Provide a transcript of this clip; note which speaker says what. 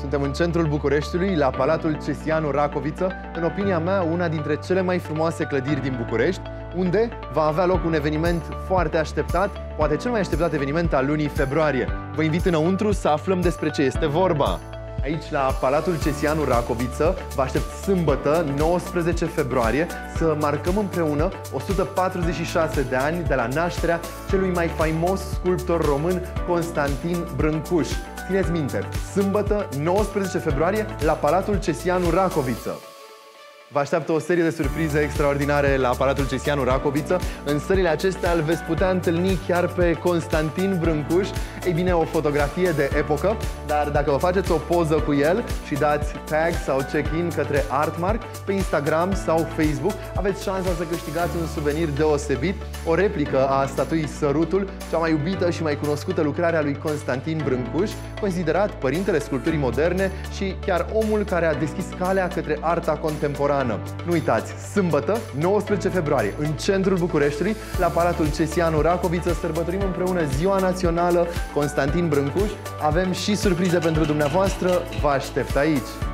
Speaker 1: Suntem în centrul Bucureștiului, la Palatul Cesianu Racoviță, în opinia mea, una dintre cele mai frumoase clădiri din București, unde va avea loc un eveniment foarte așteptat, poate cel mai așteptat eveniment al lunii februarie. Vă invit înăuntru să aflăm despre ce este vorba. Aici, la Palatul Cesianu Racoviță, vă aștept sâmbătă, 19 februarie, să marcăm împreună 146 de ani de la nașterea celui mai faimos sculptor român, Constantin Brâncuș. Țineți minte, sâmbătă, 19 februarie, la Palatul Cesianu Racoviță. Vă așteaptă o serie de surprize extraordinare la Palatul Cesianu Racoviță. În sările acestea îl veți putea întâlni chiar pe Constantin Brâncuș. Ei bine, o fotografie de epocă, dar dacă vă faceți o poză cu el și dați tag sau check-in către Artmark pe Instagram sau Facebook, aveți șansa să câștigați un suvenir deosebit, o replică a statuii Sărutul, cea mai iubită și mai cunoscută lucrare a lui Constantin Brâncuș, considerat părintele sculpturii moderne și chiar omul care a deschis calea către arta contemporană. Nu uitați, sâmbătă, 19 februarie, în centrul Bucureștiului, la Palatul Cesianu Racoviță, sărbătorim împreună Ziua Națională Constantin Brâncuș. Avem și surprize pentru dumneavoastră, vă aștept aici!